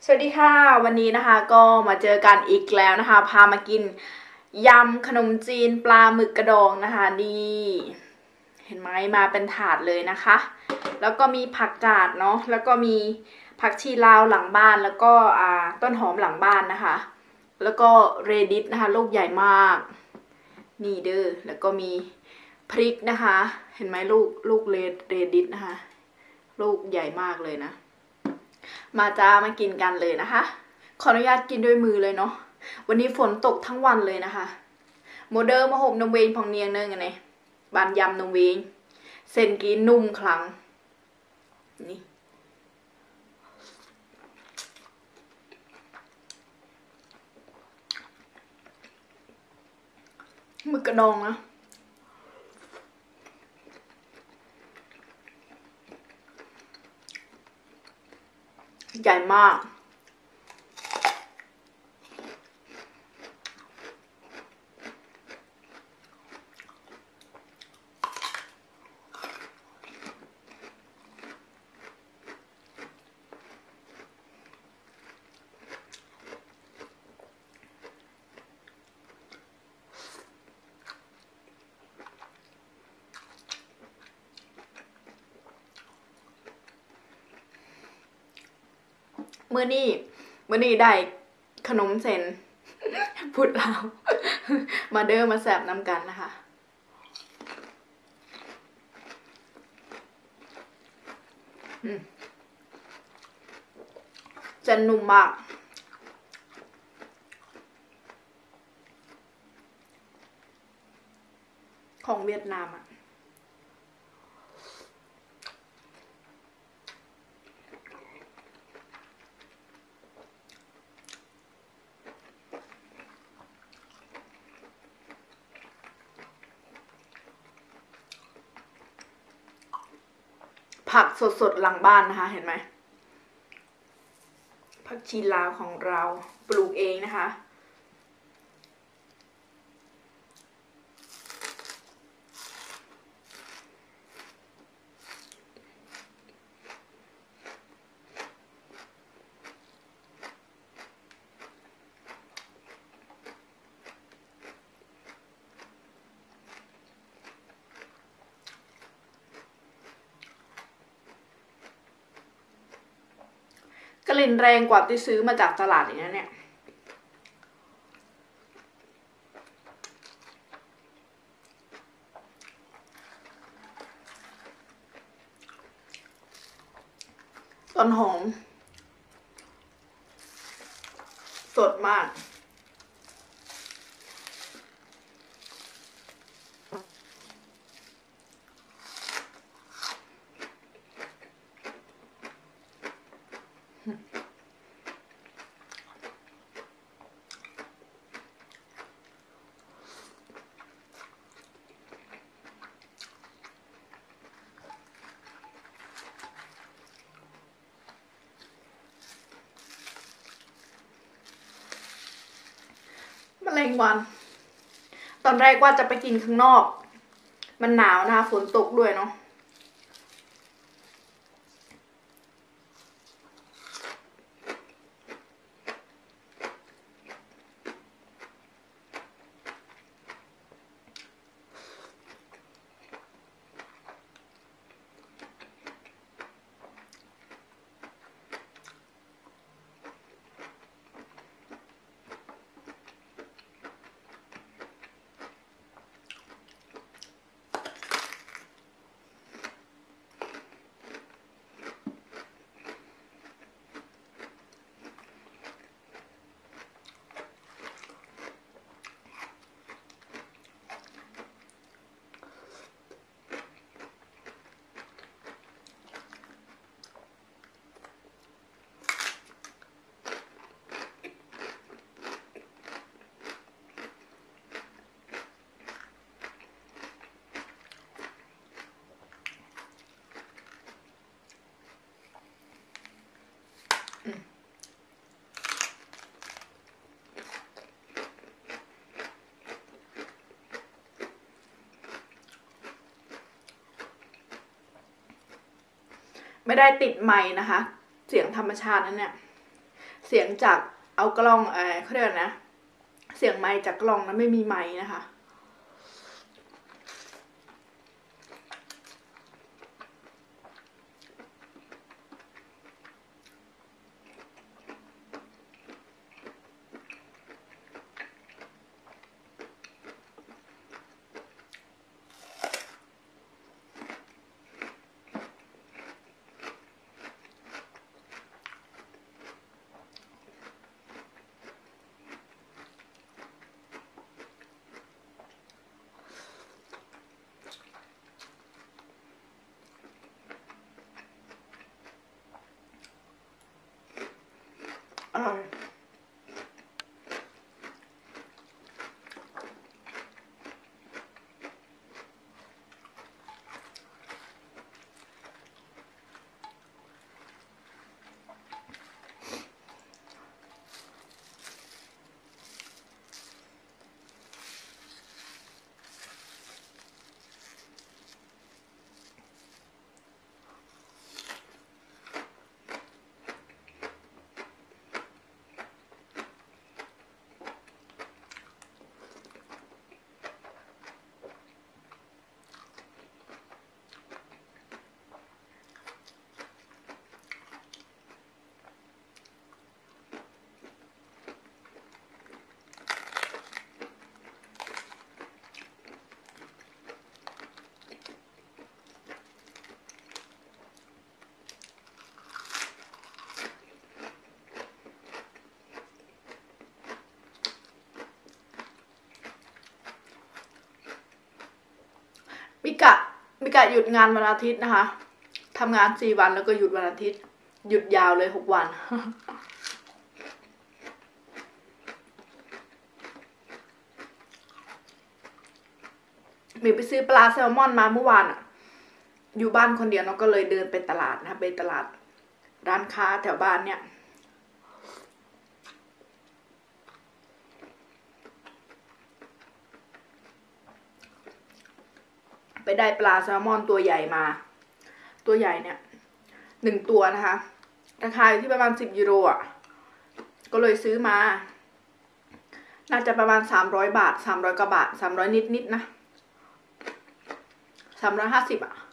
สวัสดีค่ะวันนี้นะคะก็มาเจอกันอีกแล้วนะคะพามากินยำขนมจีนปลาหมึกกระดองนะคะนี่เห็นไหมมาเป็นถาดเลยนะคะแล้วก็มีผักกาดเนาะแล้วก็มีผักชีลาวหลังบ้านแล้วก็ต้นหอมหลังบ้านนะคะแล้วก็เรดิสนะคะลูกใหญ่มากนี่เด้อแล้วก็มีพริกนะคะเห็นไหมลูกเรดิสนะคะลูกใหญ่มากเลยนะมาจ้ามากินกันเลยนะคะขออนุญาตกินด้วยมือเลยเนาะวันนี้ฝนตกทั้งวันเลยนะคะโมเดอร์มาหบนมเวงพองเนียงเนื่องไงบานยำนมเวงเส้นกีนุ่มครั้งนี่หมึกกระดองนะใหญ่มากเมื่อนี้ได้ขนมเส้นพูดลาวมาเด้อมาแสบน้ำกันนะคะจะนุ่มมากของเวียดนามอะผักสดๆหลังบ้านนะคะเห็นไหมผักชีลาวของเราปลูกเองนะคะกลิ่นแรงกว่าที่ซื้อมาจากตลาดอย่างนี้เนี่ยต้นหอมสดมากแมลงวันตอนแรกว่าจะไปกินข้างนอกมันหนาวนะคะฝนตกด้วยเนาะไม่ได้ติดไมค์นะคะเสียงธรรมชาตินั่นเนี่ยเสียงจากเอากล้องเขาเรียกนะเสียงไมค์จากกล้องนะไม่มีไมค์นะคะอร่อยมิกะหยุดงานวันอาทิตย์นะคะทำงาน4 วันแล้วก็หยุดวันอาทิตย์หยุดยาวเลย6 วันมีไปซื้อปลาแซลมอนมาเมื่อวานอะอยู่บ้านคนเดียวเนาะก็เลยเดินไปตลาดนะไปตลาดร้านค้าแถวบ้านเนี่ยไปได้ปลาแซลมอนตัวใหญ่มาตัวใหญ่เนี่ย1 ตัวนะคะราคาอยู่ที่ประมาณ10 ยูโรอ่ะก็เลยซื้อมาน่าจะประมาณ300 บาท300 กว่าบาท300 นิดนะ350อ่ะ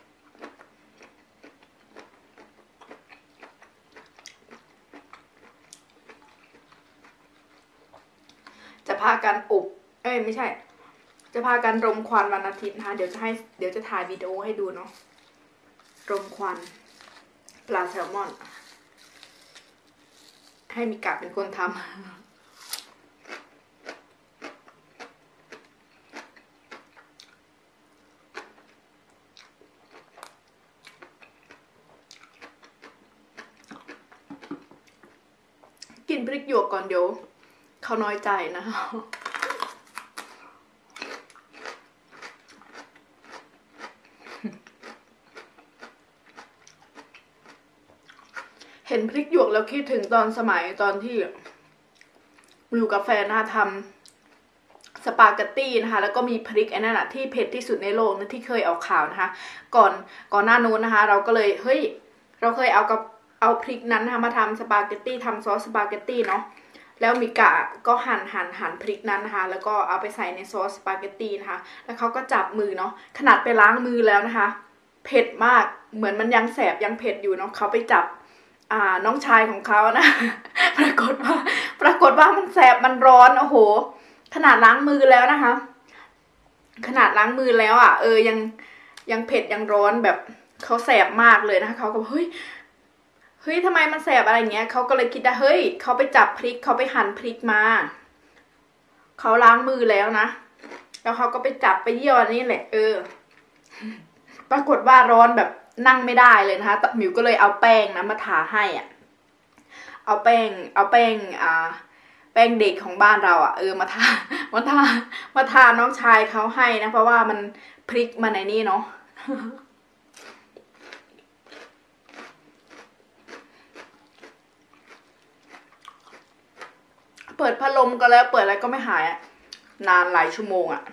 จะพากันอบไม่ใช่จะพากันรมควันวันอาทิตย์นะคะเดี๋ยวจะถ่ายวิดีโอให้ดูเนาะรมควันปลาแซลมอนให้มิกะเป็นคนทำกินพริกหยวกก่อนเดี๋ยวเขาน้อยใจนะคะเห็นพริกหยวกแล้วคิดถึงตอนสมัยตอนที่อยู่กับแฟนนะคะทำสปาเกตตี้นะคะแล้วก็มีพริกไอ้นั่นแหะที่เผ็ดที่สุดในโลกนะที่เคยเอาข่าวนะคะก่อนหน้านู้นนะคะเราก็เลยเราเคยเอาพริกนั้นนะคะมาทำสปาเกตตี้ทำซอสสปาเกตตี้เนาะแล้วมิกะก็หั่นพริกนั้นนะคะแล้วก็เอาไปใส่ในซอสสปาเกตตี้นะคะแล้วเขาก็จับมือเนาะขนาดไปล้างมือแล้วนะคะเผ็ดมากเหมือนมันยังแสบยังเผ็ดอยู่เนาะเขาไปจับน้องชายของเขานะ ปรากฏว่ามันแสบมันร้อนโอ้โหขนาดล้างมือแล้วนะคะขนาดล้างมือแล้วอ่ะยังเผ็ดยังร้อนแบบเขาแสบมากเลยนะคะเขาก็เฮ้ยทำไมมันแสบอะไรเงี้ยเขาก็เลยคิดว่าเฮ้ยเขาไปจับพริกเขาไปหั่นพริกมาเขาล้างมือแล้วนะแล้วเขาก็ไปจับไปเยี่ยวอันนี้แหละปรากฏว่าร้อนแบบนั่งไม่ได้เลยนะคะหมิวก็เลยเอาแป้งนะมาทาให้อ่ะเอาแป้งแป้งเด็กของบ้านเราอ่ะมาทาน้องชายเขาให้นะเพราะว่ามันพริกมาในนี่เนาะเปิดพัดลมก็แล้วเปิดอะไรก็ไม่หายอ่ะนานหลายชั่วโมงอ่ะ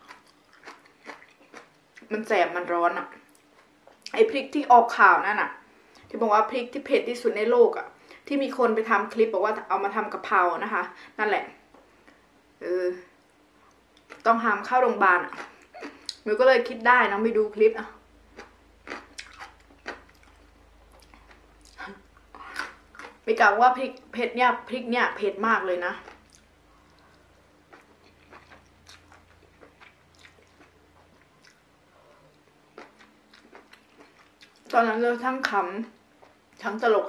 มันแสบมันร้อนอ่ะไอพริกที่ออกข่าวนั่นน่ะที่บอกว่าพริกที่เผ็ดที่สุดในโลกอ่ะที่มีคนไปทำคลิปบอกว่าเอามาทำกะเพรานะคะ นั่นแหละต้องหามเข้าโรงพยาบาลมิวก็เลยคิดได้นะไปดูคลิปไปกล่าวว่าพริกเผ็ดเนี่ยพริกเนี่ยเผ็ดมากเลยนะตอนนั้นเราทั้งขำทั้งตลก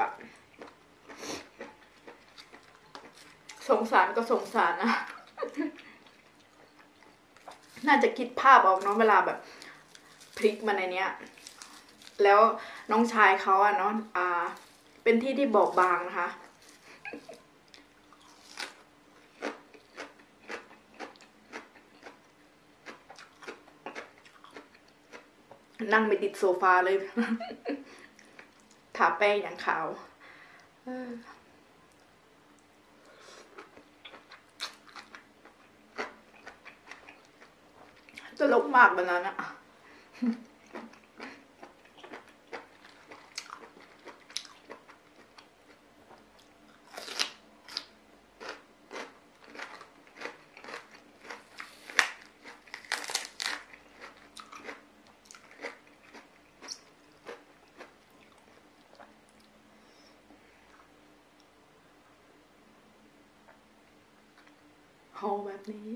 สงสารก็สงสารนะ น่าจะคิดภาพออกเนาะเวลาแบบพริกมาในเนี้ยแล้วน้องชายเขาเนาะเป็นที่บอบบางนะคะนั่งไปติดโซฟาเลย ทาแป้งอย่างขาวตลกมากแบบนั้นอะห่อแบบนี้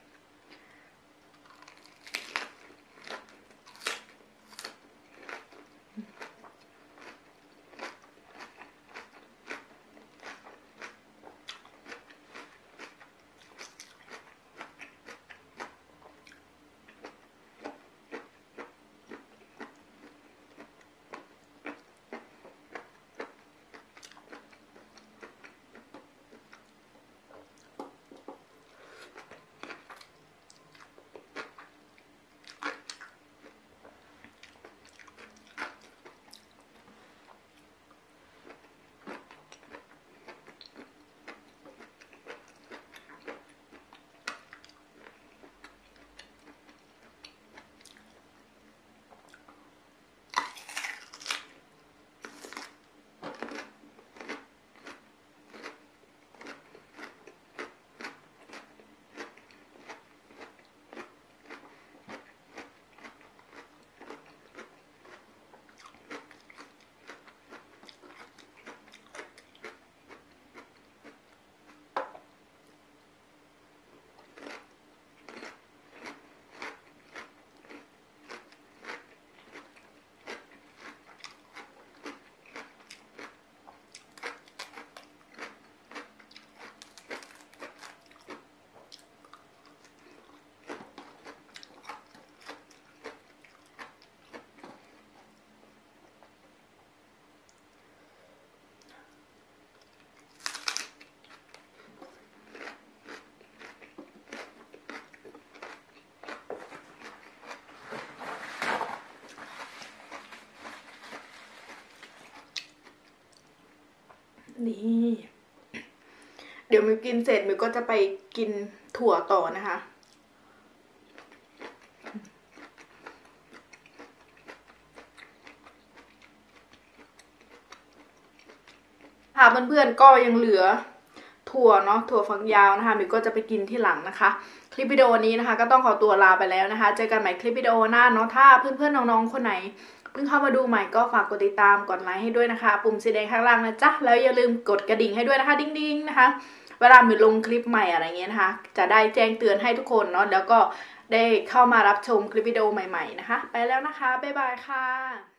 นี่เดี๋ยวมิวกินเสร็จมิวก็จะไปกินถั่วต่อนะคะค่ะเพื่อนๆก็ยังเหลือถั่วเนาะถั่วฝักยาวนะคะมิวก็จะไปกินที่หลังนะคะคลิปวิดีโอนี้นะคะก็ต้องขอตัวลาไปแล้วนะคะเจอกันใหม่คลิปวิดีโอหน้าเนาะถ้าเพื่อนๆน้องๆคนไหนเพิ่งเข้ามาดูใหม่ก็ฝากกดติดตามกดไลค์ให้ด้วยนะคะปุ่มสีแดงข้างล่างนะจ๊ะแล้วอย่าลืมกดกระดิ่งให้ด้วยนะคะดิ้งๆนะคะเวลามิวลงคลิปใหม่อะไรเงี้ยนะคะจะได้แจ้งเตือนให้ทุกคนเนาะแล้วก็ได้เข้ามารับชมคลิปวิดีโอใหม่ๆนะคะไปแล้วนะคะบ๊ายบายค่ะ